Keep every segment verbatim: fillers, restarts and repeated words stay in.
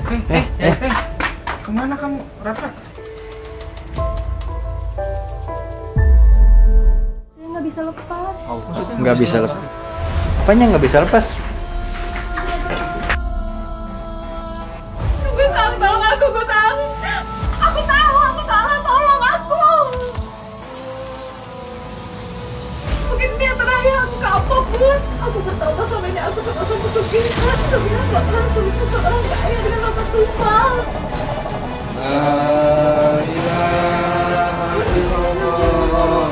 Eh, eh, eh, eh, kemana kamu, Ratra? Saya nggak bisa lepas. Oh, Nggak bisa lepas. Apanya nggak bisa lepas? Gusang, tolong aku, Gusang. Aku tahu aku salah, tolong aku. Mungkin dia terakhir aku kapok, Gus. Aku bertaubat sama ini, aku sama-sama sugih. Sugih nggak pernah susah orang kaya dengan mata tumpah. La ilaha illallah.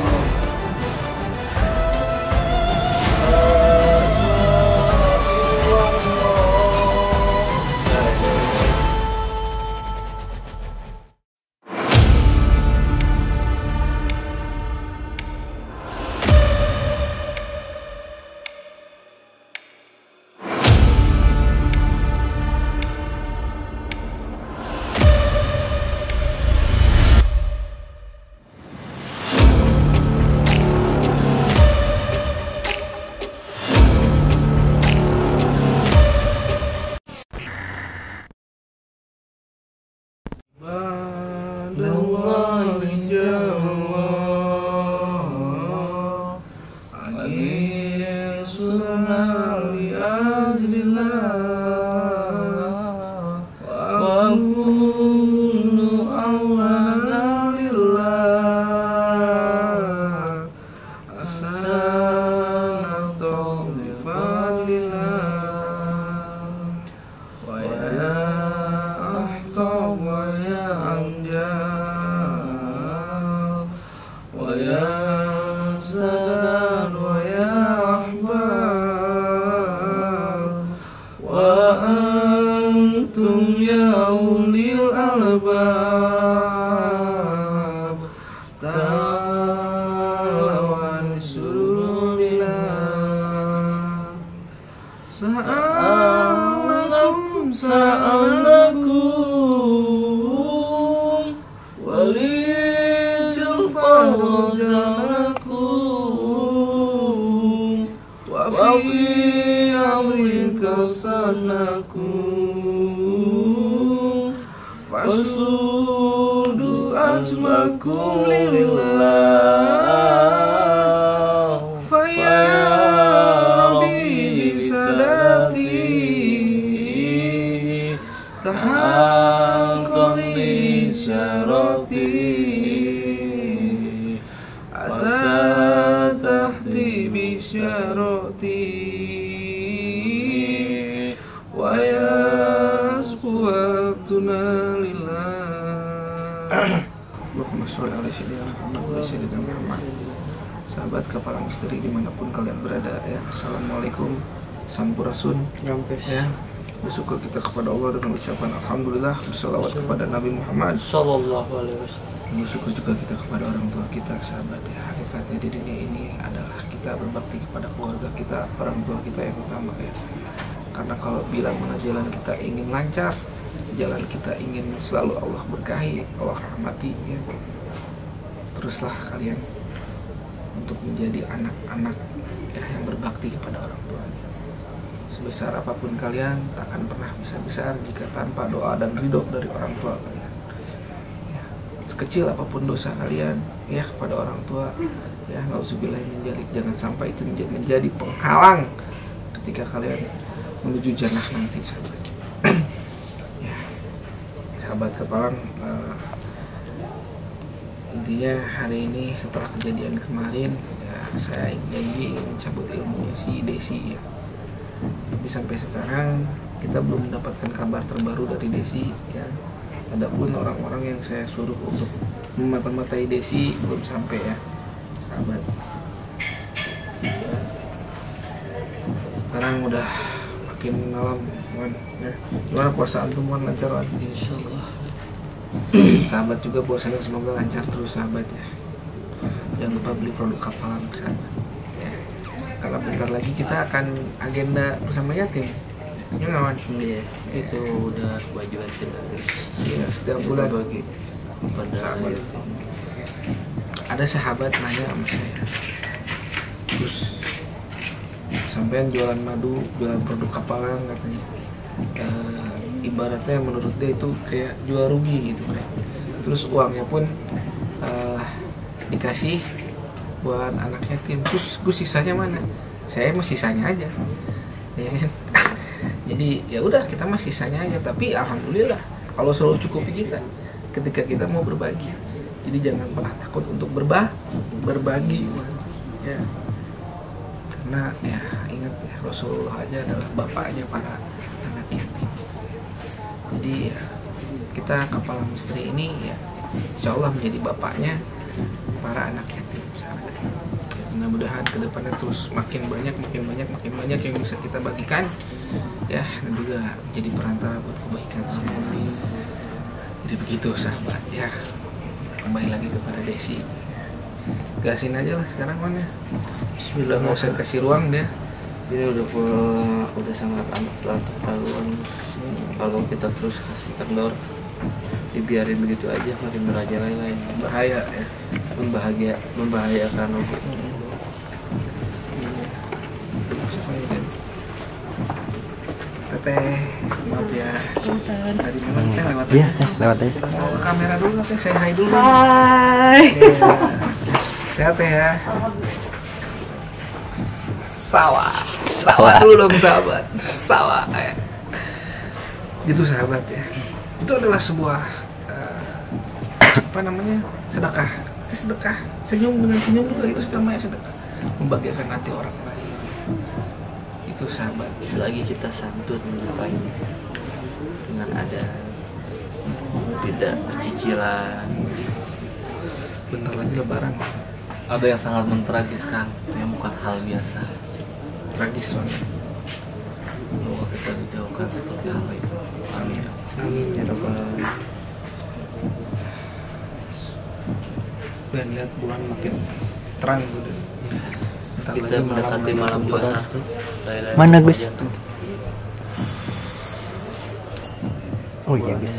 Sa'alakum sa'alakum walijul farjanakum wa fi amrika sanakum fasudu ajmakum lillah tahantoni syarati asa tahti bisyarati wa yasfu waktuna lillah. Allahumma sholli ala sayyidina Muhammad wa sayyidina Muhammad. Sahabat kepala misteri dimanapun kalian berada ya, assalamualaikum, sampurasun ya. Bersyukur kita kepada Allah dengan ucapan alhamdulillah, bersalawat kepada Nabi Muhammad sallallahu alaihi wasallam. Bersyukur juga kita kepada orang tua kita, sahabat ya. Hakikatnya di dunia ini adalah kita berbakti kepada keluarga kita, orang tua kita yang utama ya. Karena kalau bilang mana jalan kita ingin lancar, jalan kita ingin selalu Allah berkahi, Allah rahmati ya, teruslah kalian untuk menjadi anak-anak ya, yang berbakti kepada orang tuanya. Sebesar apapun kalian takkan pernah bisa besar jika tanpa doa dan ridho dari orang tua kalian ya. Sekecil apapun dosa kalian ya kepada orang tua ya, nauzubillah min dzalik, jangan sampai itu menjadi penghalang ketika kalian menuju jannah nanti, sahabat. Ya, sahabat kepalang, uh, intinya hari ini setelah kejadian kemarin ya, saya janji ingin mencabut ilmunya si Desi ya. Tapi sampai sekarang kita belum mendapatkan kabar terbaru dari Desi ya. Adapun orang-orang yang saya suruh untuk memata-matai Desi belum sampai ya, sahabat. Sekarang udah makin malam, Wan. Ya. Gimana puasa antum, Wan? Lancar, Wan? Insyaallah. Sahabat juga puasanya semoga lancar terus, sahabat ya. Jangan lupa beli produk kapalan, sahabat. Karena bentar lagi kita akan agenda bersama yatim ya, kawan. Iya, itu udah kewajiban kita harus Iya, setiap bulan bagi pada sahabat. yatim. Ada sahabat nanya sama saya, terus sampean jualan madu, jualan produk kapalan katanya, e, ibaratnya menurut dia itu kayak jual rugi gitu kan. Terus uangnya pun uh, dikasih buat anak yatim. Terus gue sisanya mana? Saya mah sisanya aja, ya kan? Jadi ya udah kita mah sisanya aja. Tapi alhamdulillah kalau selalu cukupi kita ketika kita mau berbagi. Jadi jangan pernah takut untuk berbah berbagi, ya. Karena ya ingat ya, Rasulullah aja adalah bapaknya para anak yatim. Jadi ya, kita Kepala Misteri ini ya insya Allah menjadi bapaknya para anak yatim. Mudah-mudahan kedepannya terus makin banyak, makin banyak, makin banyak yang bisa kita bagikan, ya, dan juga menjadi perantara buat kebaikan semua. Jadi begitu sahabat, ya. Kembali lagi kepada Desi. Gasin aja lah sekarang mana. Bismillah, mau saya kasih ruang dia. Ini udah pula, udah sangat amat telah ketahuan. Kalau kita terus kasih kendor, dibiarin begitu aja makin merajalela ya. Bahaya ya. Membahagia, membahayakan oke. Teteh, maaf ya. Tadi memang teh lewat. Iya, eh, lewat aja. Mau ke kamera dulu, teh saya hai dulu. Hai. Ya. Sehat ya. Sawah. Sawah dulu dong sahabat. Sawah ya. Gitu sahabat ya. Itu adalah sebuah uh, apa namanya? Sedekah. Itu sedekah. Senyum dengan senyum juga itu namanya sedekah. Membahagiakan hati orang lain. Itu sahabat. Selagi kita santun menyapainya dengan ada tidak bercicilan. Bentar lagi lebaran. Ada yang sangat mentragiskan, yang bukan hal biasa. Tragis soalnya. Semoga kita dijauhkan seperti hal itu. Amin. Amin ya rabbal alamin. Dan lihat bulan makin terang tuh. Bentar Kita lagi mendekati malam dua puluh satu. Mana, Gus? Oh iya, Gus.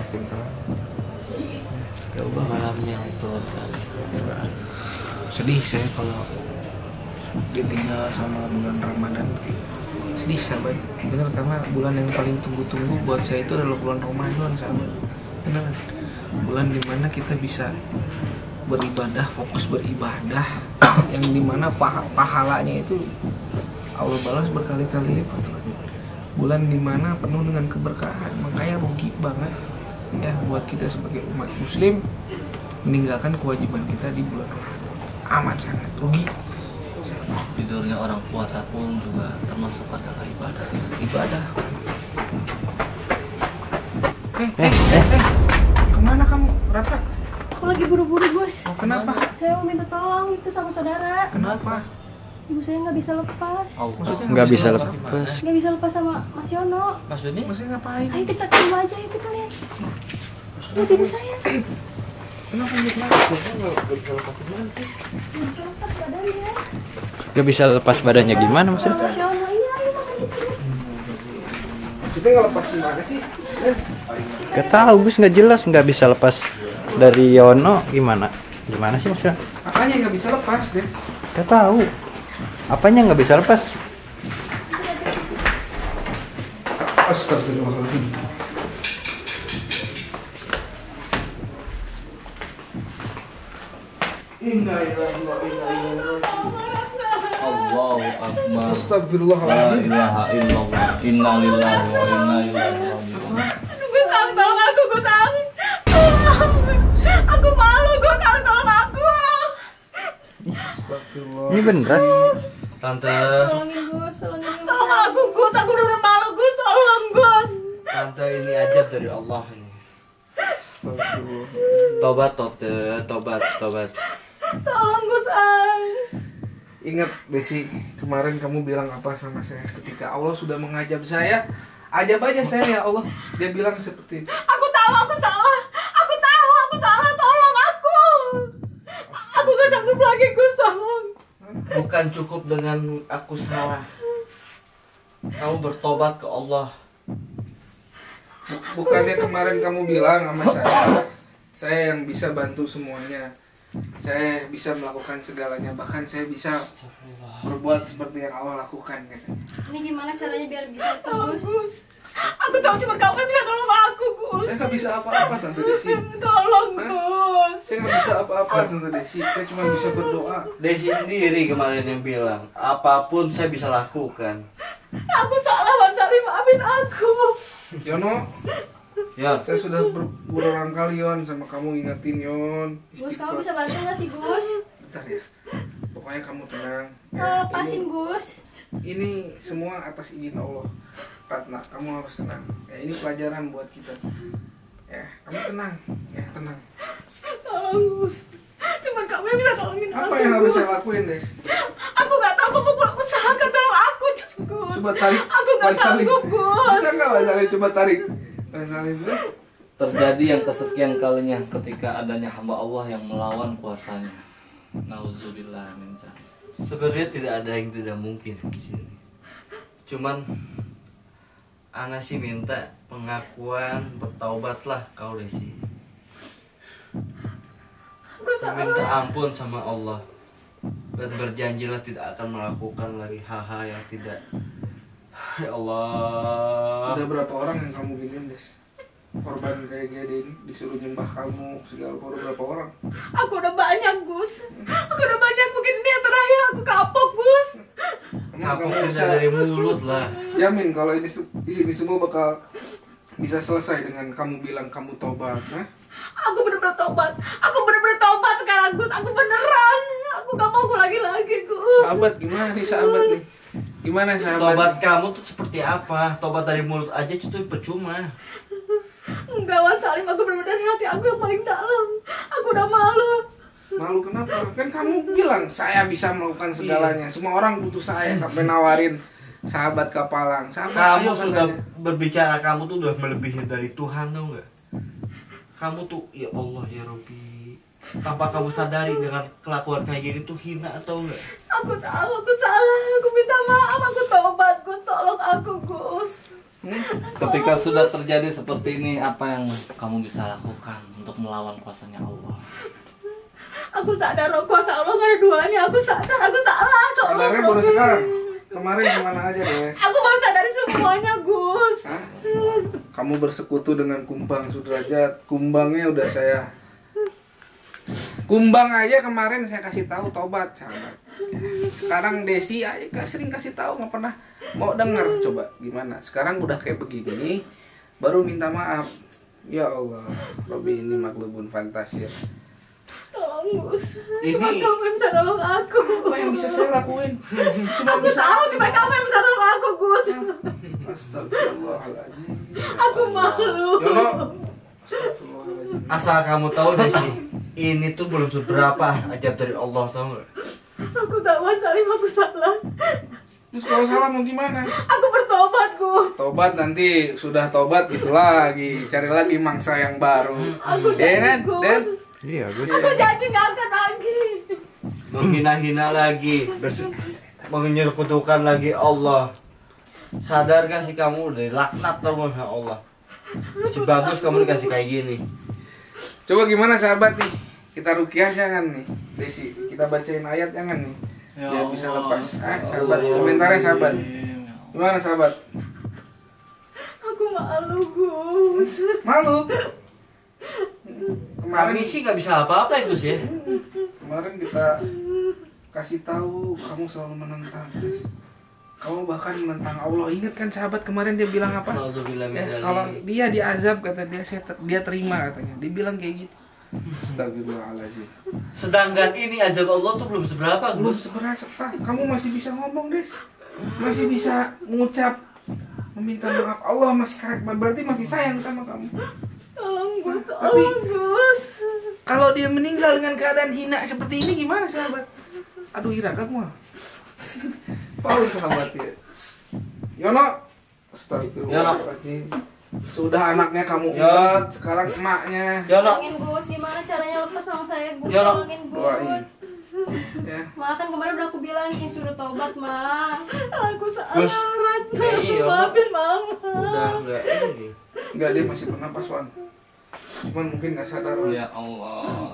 Ya Allah, Malamnya diturunkan. sedih saya kalau ditinggal sama bulan Ramadan. Sedih sahabat, bener, karena bulan yang paling tunggu-tunggu buat saya itu adalah bulan Ramadan sahabat. Bener, bulan dimana kita bisa beribadah, fokus beribadah, yang dimana pah pahalanya itu Allah balas berkali-kali lipat. Bulan dimana penuh dengan keberkahan, makanya rugi banget ya buat kita sebagai umat muslim meninggalkan kewajiban kita di bulan Ramadan. Amat sangat rugi. Tidurnya orang puasa pun juga termasuk adalah ibadah. Ibadah. Eh, eh, eh, eh, kemana kamu, Rata? Aku lagi buru-buru, Gus. Oh, kenapa? Saya mau minta tolong itu sama saudara. Kenapa? Ibu saya nggak bisa lepas. Maksudnya Nggak bisa lepas? lepas. Nggak bisa lepas sama Mas Yono. Maksudnya? Maksudnya ngapain? Ayo kita ke rumah aja, yuk kita lihat. Lihat ibu saya. Kenapa gitu? Nggak bisa lepas badannya. Gak bisa lepas badannya gimana maksudnya? Sama Mas Yono, iya ayo makan itu. Maksudnya nggak lepas gimana sih? Eh, Gak tahu, Gus, nggak jelas, nggak bisa lepas dari Yono gimana? Gimana sih maksudnya? apanya yang nggak bisa lepas deh? Gak tahu. Apanya nggak bisa lepas? Astagfirullahaladzim. Allahu Akbar. Astagfirullahaladzim. ilaha illallah. Inna lillahi wa inna ilaihi raji'un. Aduh, Gus, Ang, tolong aku, Gus, Ang. Tolong. Aku malu, Gus, Ang, tolong aku. Astagfirullah. Ini beneran? Tante, Tolongin, Gus, tolongin. Tolong aku, Gus, aku bener-bener malu, Gus, tolong, Gus. tante ini ajab dari Allah ini. Astagfirullah. Tobat, tante, tobat, tobat. Tolong, Gus, Ang. Ingat Desi, kemarin kamu bilang apa sama saya ketika Allah sudah mengajab saya? Ajab aja saya ya Allah. Dia bilang seperti itu. Aku tahu aku salah. Aku tahu aku salah. Tolong aku. Aku gak sanggup lagi, Gus, tolong. Bukan cukup dengan aku salah. Kamu bertobat ke Allah. Bukannya kemarin kamu bilang sama saya, saya yang bisa bantu semuanya. Saya bisa melakukan segalanya, bahkan saya bisa berbuat seperti yang Allah lakukan gitu. Ini gimana caranya biar bisa terus, Gus? Aku tahu cuma kamu yang bisa tolong nggak bisa apa-apa Tante Desi. Tolong Gus. Saya nggak bisa apa-apa Tante Desi. Saya cuma bisa berdoa. Desi sendiri kemarin yang bilang, apapun saya bisa lakukan. Aku salah, Bang Salim, maafin aku. Yono, Ya, saya sudah ber- berulang kali Yon sama kamu ingetin Yon. Gus, kamu bisa bantu nggak sih Gus? Bentar ya. Pokoknya kamu tenang. Ya, Ah, ini, pasin Gus. ini semua atas izin Allah. Ratna, kamu harus tenang. Ya, ini pelajaran buat kita. Ya, kamu tenang. Ya, tenang. Tolong Gus. Cuman kamu yang bisa tolongin aku. Apa yang harus Gus. saya lakuin, Des? Aku nggak tahu, kamu kurang usahakan tolong aku Gus. Coba tarik. Aku nggak Bang Salim. sanggup Gus. Bisa nggak Bang Salim? Coba tarik. Bang Salim, eh. Terjadi yang kesekian kalinya ketika adanya hamba Allah yang melawan kuasanya. Nauzubillah min dzalik. sebenarnya tidak ada yang tidak mungkin di sini. Cuman Ana sih minta pengakuan, bertaubatlah kau Desi. Minta ampun sama Allah dan berjanjilah tidak akan melakukan lagi hal-hal yang tidak. Ya Allah. Udah berapa orang yang kamu giniin, Des? Korban kayak gini ini disuruh nyembah kamu segala udah berapa orang? Aku udah banyak Gus. Aku udah banyak, mungkin ini yang terakhir. Aku kapok Gus. Emang Kapok kamu tidak bisa dari mulut lah. yamin kalau ini su- di sini semua bakal bisa selesai dengan kamu bilang kamu tobat, nah? Aku bener-bener tobat. Aku bener-bener tobat sekarang Gus. Aku beneran. Aku gak mau lagi lagi Gus. Sahabat gimana nih sahabat nih? Gimana sahabat? Tobat kamu tuh seperti apa? Tobat dari mulut aja itu percuma. Enggak, Wan Salim, aku bener-bener dari hati aku yang paling dalam. Aku udah malu. Malu kenapa? Kan kamu bilang saya bisa melakukan segalanya. Semua orang butuh saya sampai nawarin sahabat kapalang. Sahabat Kamu ayo sudah katanya. berbicara, kamu tuh udah melebihi dari Tuhan, tau nggak? Kamu tuh ya Allah ya Robbi, tanpa kamu sadari dengan kelakuan kayak gini tuh hina atau enggak? Aku tahu aku salah. Aku minta maaf. Aku tobat Gus. Tolong aku Gus. Ketika sudah terjadi seperti ini, apa yang kamu bisa lakukan untuk melawan kuasanya Allah? Aku sadar oh, kuasa Allah gak ada duanya. Aku sadar. Aku salah. Tolong Sadarnya baru Robby. sekarang. Kemarin kemana aja, Des? Aku baru sadari semuanya Gus. Hah? Kamu bersekutu dengan Kumbang Sudrajat. Kumbangnya udah saya Kumbang aja kemarin saya kasih tahu tobat, sahabat. Sekarang Desi aja gak sering kasih tahu, nggak pernah mau denger. Coba gimana? Sekarang udah kayak begini, baru minta maaf. Ya Allah, Robby ini maklubun fantasi. Tolong Gus. Ini- Cuma kamu yang bisa nolong aku. Apa yang bisa saya lakuin? Cuma Aku bisa. tahu cuma kamu yang bisa nolong aku Gus. Astagfirullahaladzim. Aku malu. Yono. Astagfirullahaladzim. Asal kamu tahu deh sih, ini tuh belum seberapa ajab dari Allah, tau nggak? Aku tahu Wan Salim, aku salah. Terus kalau salah mau gimana? Aku bertobat Gus. Tobat nanti sudah tobat gitu lagi, cari lagi mangsa yang baru. Aku Ya kan, Gus. Den? Iya, Gus. Aku janji gak akan lagi. Menghina-hina lagi, berse- menyekutukan lagi Allah. Sadar gak sih kamu udah laknat tau nggak sama Allah? Si bagus kamu dikasih kayak gini. Coba gimana sahabat nih? Kita rukiah jangan nih, Desi. Kita bacain ayat jangan nih. Biar bisa lepas. Ah, sahabat, komentarnya sahabat. Gimana sahabat? Aku malu Gus. Malu? Kami Kemarin sih gak bisa apa-apa ya Gus ya. kemarin kita kasih tahu kamu selalu menentang, Des. Kamu bahkan menentang Allah. Ingat kan sahabat kemarin dia bilang apa? Alhamdulillah min Ya, dzalik. kalau dia diazab kata dia saya ter- dia terima katanya. Dia bilang kayak gitu. Astagfirullahaladzim. Sedangkan ini azab Allah tuh belum seberapa Belum Gus. seberapa, Pak. Kamu masih bisa ngomong, Des. Masih bisa mengucap meminta maaf. Allah masih kayak berarti masih sayang sama kamu. Tolong Gus, Tapi- tolong Gus. Kalau dia meninggal dengan keadaan hina seperti ini gimana, sahabat? Aduh, Ira kamu. ah. Paul sahabat ya. Yono. Astagfirullahaladzim. Sudah anaknya kamu Yo. ubat, sekarang emaknya. Yono, Tolongin Gus, gimana caranya lepas sama saya Gus? Ya, no. Tolongin Doain. Gus. Ya. Ma kan kemarin udah aku bilang ini suruh tobat, Ma. Aku salah, Gus. Ratna. Iya, Ma. Maafin Mama. udah enggak ini. Enggak, dia masih bernapas, Wan. Cuman mungkin nggak sadar, Wan. Ya Allah,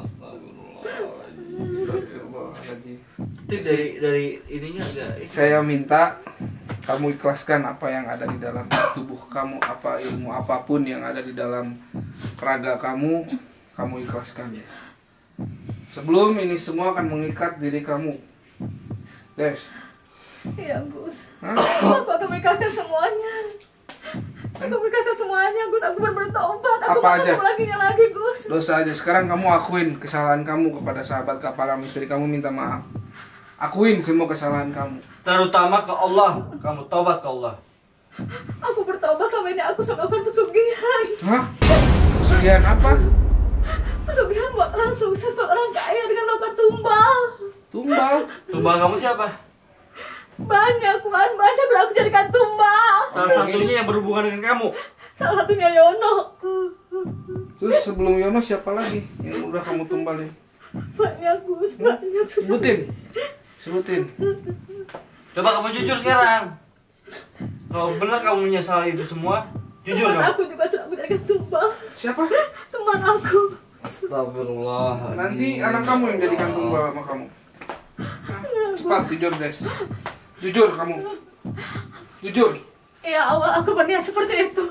astagfirullahaladzim. Astagfirullahaladzim. Itu dari dari ininya agak Saya minta kamu ikhlaskan apa yang ada di dalam tubuh kamu, apa ilmu apapun yang ada di dalam raga kamu, kamu ikhlaskan. Sebelum ini semua akan mengikat diri kamu, Des. Iya Gus. Hah? Aku akan mengikhlaskan semuanya. Aku mengikhlaskan semuanya Gus. Aku benar-benar taubat. Aku Apa akan aja? mengulanginya lagi Gus. Dosa aja. Sekarang kamu akuin kesalahan kamu kepada sahabat kepala istri kamu, minta maaf. Akuin semua kesalahan kamu. Terutama ke Allah. Kamu tobat ke Allah. Aku bertaubat selama ini aku sudah melakukan pesugihan. Hah? Pesugihan apa? Pesugihan buat orang sukses, buat orang kaya dengan melakukan tumbal. Tumbal. Tumbal kamu siapa? Banyak kan, banyak yang aku jadikan tumbal. Salah satunya yang berhubungan dengan kamu. Salah satunya Yono. Terus sebelum Yono siapa lagi yang udah kamu tumbalin? Banyak Gus, banyak. Sebutin. Sebutin. Coba kamu jujur sekarang. Kalau benar kamu menyesal itu semua, jujur Teman kamu. aku juga sudah aku jadikan tumbal. Siapa? Teman aku. Astagfirullah. Nanti anak kamu yang jadikan tumbal sama kamu. Hah? Cepat jujur, Des. Jujur kamu. Jujur. Ya awal aku berniat seperti itu.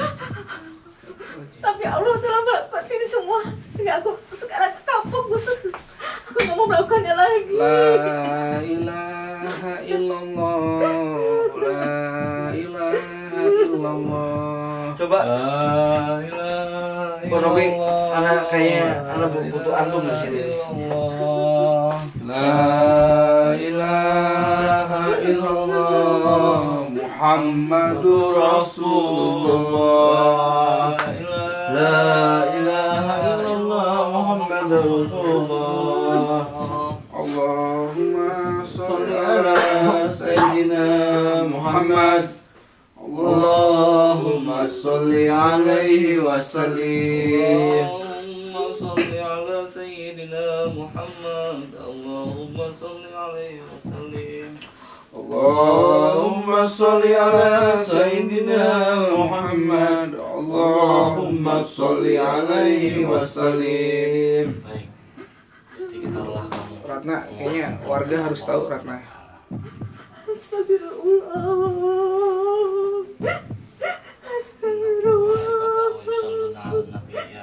Tapi Allah telah melakukan ini semua. Sehingga aku sekarang kapok Gus. Aku nggak mau melakukannya lagi. La ilaha illallah. La ilaha illallah. Coba La ilaha Bang Robi, illallah. anak kayaknya anak butuh antum di sini. Allah. La ilaha illallah. Muhammadur Rasulullah. La ilaha illallah Muhammadur Rasulullah. Allahumma sholli Ala ala Sayyidina Muhammad. Allahumma salli alaihi wa sallim. Allahumma salli ala Sayyidina Muhammad. Allahumma salli alaihi wa sallim. Allahumma sholli ala Sayyidina Muhammad. Allahumma sholli alaihi wa sallim. Baik. Istighfarlah kamu. Ratna, kayaknya warga harus tahu Ratna. Astagfirullah. Astagfirullah. Salluna ala nabi ya.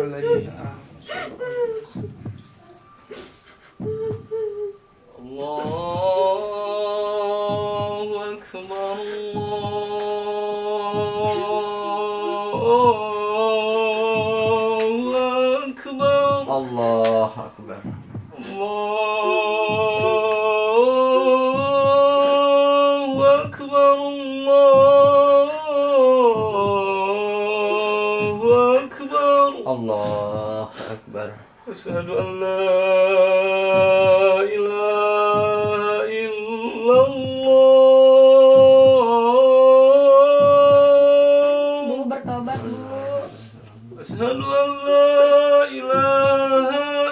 Allahu akbar. Allahu akbar. Allah akbar. Allahu akbar. Allahu akbar. Allah akbar. Asyhadu an la ilaha illallah. Bu bertobat Bu. Asyhadu an la ilaha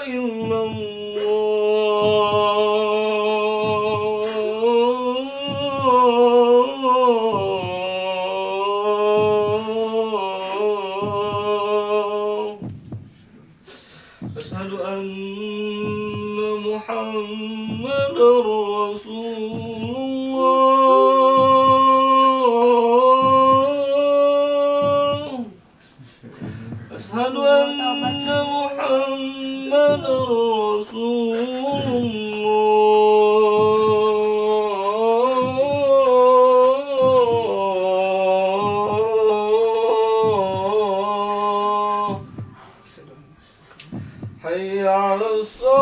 illallah. Asyhadu anna Muhammadar Rasulullah. Asyhadu anna Muhammadar Rasulullah. Hayya 'ala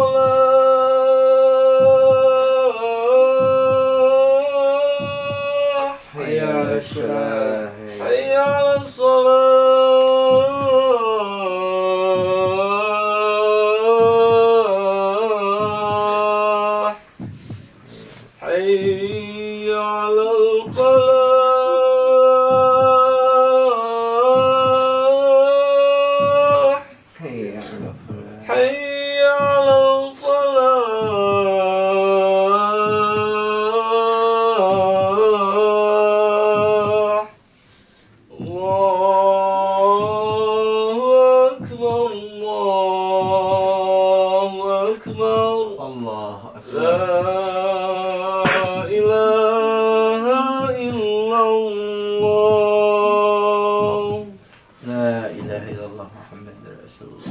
shalah. Hayya 'ala shalah. Hayya 'ala shalah. Hayya 'ala al-falah. Hayya 'ala falah. حي على الفلاح. La ilaha illallah Muhammadur Rasulullah.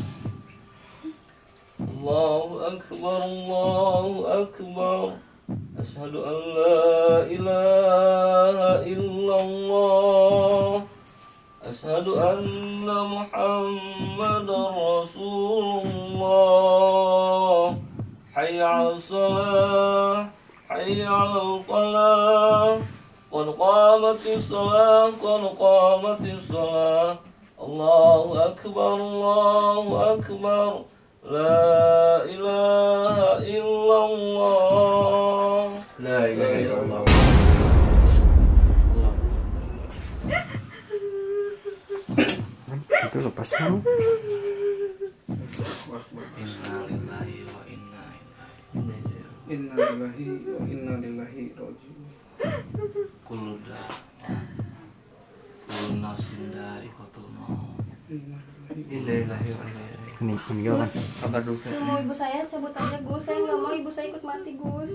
Allahu akbar, Allahu akbar. Asyhadu an la ilaha illallah. Asyhadu anna Muhammadar Rasulullah. Hayya 'alas shalah, hayya 'alal falah. Qad qamatis shalah, qad qamatis shalah. Allahu akbar, Allahu akbar. La ilaha illallah. La ilaha illallah. Itu lepas kamu. Inna lillahi wa inna ilaihi. Inna lillahi wa inna ilaihi raji'un. Kullu da kullu nafsin dha'iqatul maut. Innalillahi wa inna ilaihi. Ini meninggal kan? Kabar duka. Yang mau ibu saya cabut aja Gus, saya nggak mau ibu saya ikut mati Gus.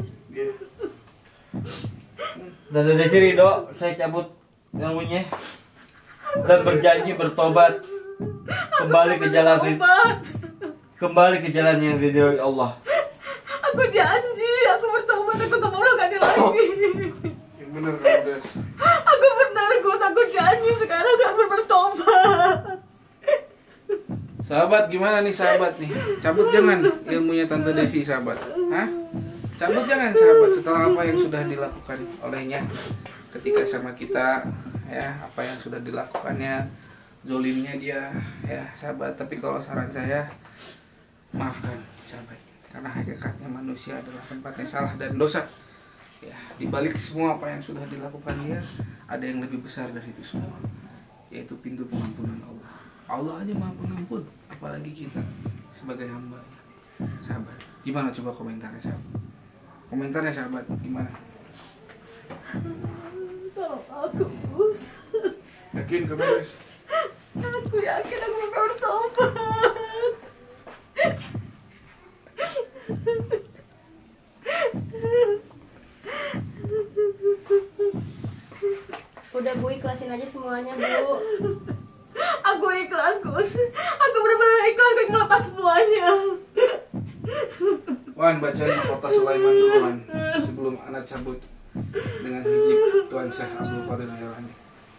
Dan dari sini dok, saya cabut ilmunya dan berjanji bertobat kembali ke jalan Obat. kembali ke jalan yang diridhoi Allah. Aku janji, aku bertobat, aku tak mau lagi lagi. Yang bener kamu Des. Aku benar Gus, aku janji sekarang aku bertobat. Sahabat gimana nih sahabat nih? Cabut jangan ilmunya Tante Desi sahabat. Hah? Cabut jangan sahabat setelah apa yang sudah dilakukan olehnya ketika sama kita, ya apa yang sudah dilakukannya, zolimnya dia, ya sahabat. Tapi kalau saran saya, maafkan sahabat, karena hakikatnya manusia adalah tempatnya salah dan dosa. Ya, dibalik semua apa yang sudah dilakukan dia, ada yang lebih besar dari itu semua, yaitu pintu pengampunan Allah. Allah aja maha pengampun, apalagi kita sebagai hamba. Sahabat, gimana coba komentarnya sahabat? Komentarnya sahabat, gimana? Tolong aku Gus. Yakin kamu Des? Aku yakin aku bakal bertobat. Udah Bu, ikhlasin aja semuanya Bu. Aku ikhlas Gus. Aku benar-benar ikhlas untuk melepas semuanya. Wan, bacain kota Sulaiman dulu Wan, sebelum anak cabut dengan hijab Tuan Syekh Abdul Qadir Jailani.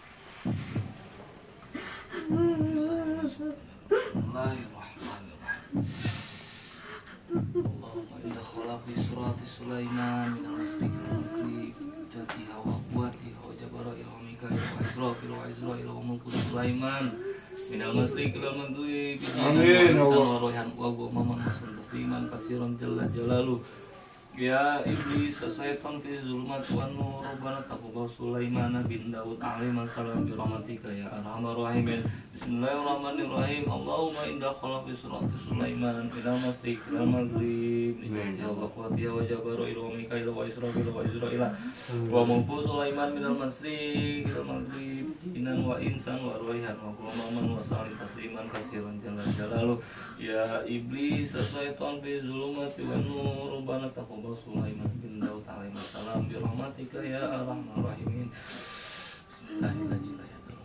Bismillahirrahmanirrahim. Allahumma inna khalaqi surati Sulaiman minal masriqi wal maghrib jatiha wa quwwatiha wa jabara'iha wa mika'iha wa israfil wa izra'iha wa mulku Sulaiman minal masriqi wal maghrib Amin, wa Allah. wa rohan wa ghumaman hasan tasliman kasiran jalla jalalu. Ya iblis syaitan fi zulmat wa nur rabbana taqabbal Sulaiman bin Daud alaihi salam bi rahmatika ya arhamar rahimin. Bismillahirrahmanirrahim. Allahumma inna khalaqi surati Sulaiman minal masriq wal maghrib ya wa qatiya wa jabaru ila mikail wa israfil wa izraila wa mulku Sulaiman minal masriq wal maghrib jinan wa insan wa ruhihan wa qulaman wa salim tasliman kasiran jalla jalalu. Ya iblis syaitan fi zulumati wa nur rabbana taqabbal Sulaiman bin Daud alaihi salam bi rahmatika ya arhamar rahimin. Bismillahirrahmanirrahim.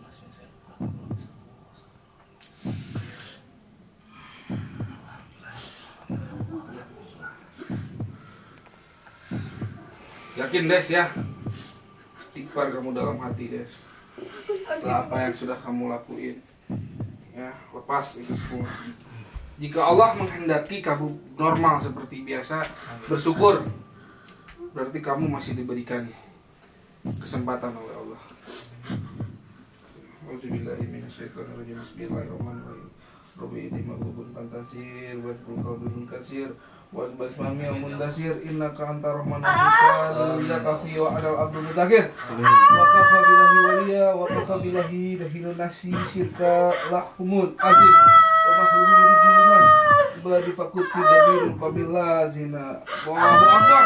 Yakin Des ya? Istighfar kamu dalam hati Des. Setelah apa yang sudah kamu lakuin, ya lepas itu semua. Jika Allah menghendaki kamu normal seperti biasa, bersyukur. Berarti kamu masih diberikan kesempatan oleh Allah. Auzubillahiminasyaitonirrajim. Bismillahirrahmanirrahim. Rabbi inni maghlubun fantasir wa qalbun katsir wa basmami mundasir innaka antar rahmanur rahim ya kafi wa adal abdul mutakir wa kafa billahi waliya wa kafa billahi dahilun nasi sirka lahumul azim wa mahlumin rijuman badi fakut tidabirul qabila zina Allahu akbar.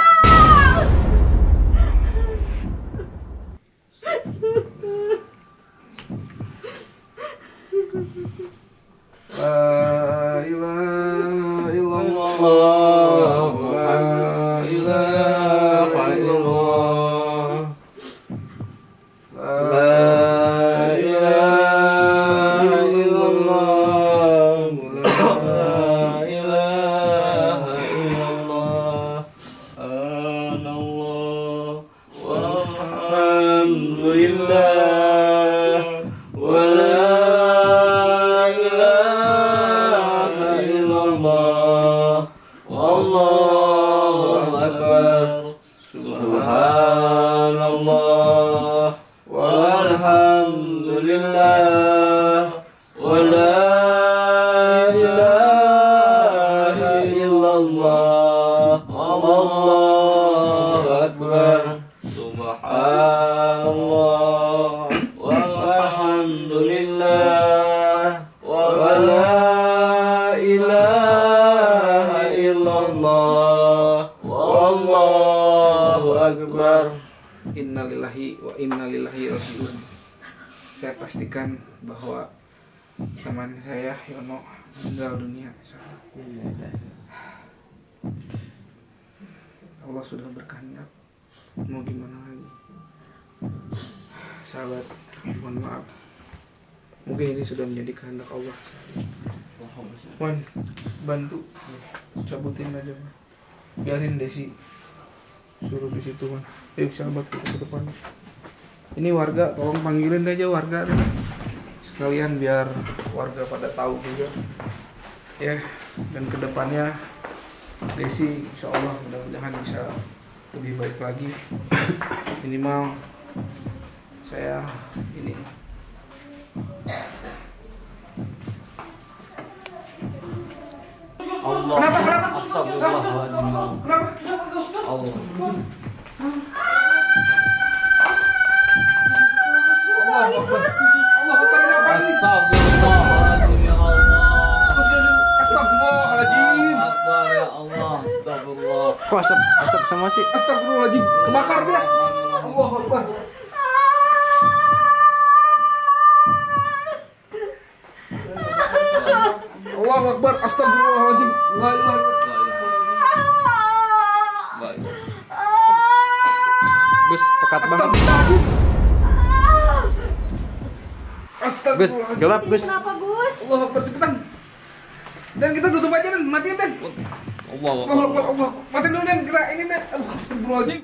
La ilaha illallah, la ilaha illallah, la ilaha illallah. pastikan bahwa teman saya Yono meninggal dunia. Allah sudah berkehendak, mau gimana lagi. Sahabat, mohon maaf, mungkin ini sudah menjadi kehendak Allah. Wan, bantu cabutin aja, man. Biarin Desi suruh di situ, man. Ayo sahabat, kita ke depan. Ini warga, tolong panggilin aja warga deh. Sekalian biar warga pada tahu juga ya. Dan kedepannya Desi insya Allah mudah-mudahan bisa lebih baik lagi. Minimal saya ini Allah. Kenapa, kenapa? Astagfirullahaladzim. kenapa? Allah. Allah Akbar. Allah Akbar, ini apa sih? Astagfirullahaladzim ya Allah. Astagfirullahaladzim. Akbar ya Allah. Astagfirullah. Kok asap asap sama sih? Astagfirullahaladzim. Kebakar dia. Allah Akbar. Allah Akbar. Astagfirullahaladzim. La ilaha illallah. Gus, pekat banget. Astagfirullahaladzim. Gus, Astagfirullahaladzim. gelap Gus. Kenapa Gus? Allah Akbar, cepetan. Dan kita tutup aja dan matiin dan. Allah Allah Akbar, Allah. Matiin dulu dan kita ini dan. Astagfirullahaladzim.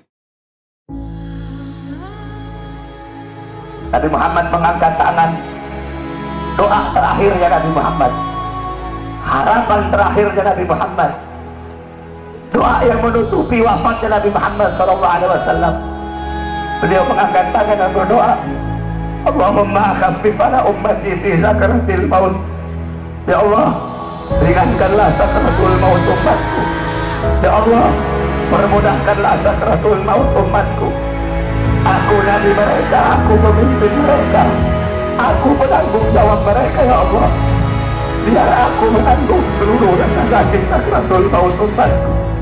Nabi Muhammad mengangkat tangan. Doa terakhirnya Nabi Muhammad, harapan terakhirnya Nabi Muhammad, doa yang menutupi wafatnya Nabi Muhammad shallallahu alaihi wasallam. Beliau mengangkat tangan dan berdoa, Allahumma khaffif ala ummati fi sakaratil maut. Ya Allah, ringankanlah sakaratul maut umatku. Ya Allah, permudahkanlah sakaratul maut umatku. Aku nabi mereka, aku pemimpin mereka, aku penanggung jawab mereka. Ya Allah, biar aku menanggung seluruh rasa sakit sakaratul maut umatku.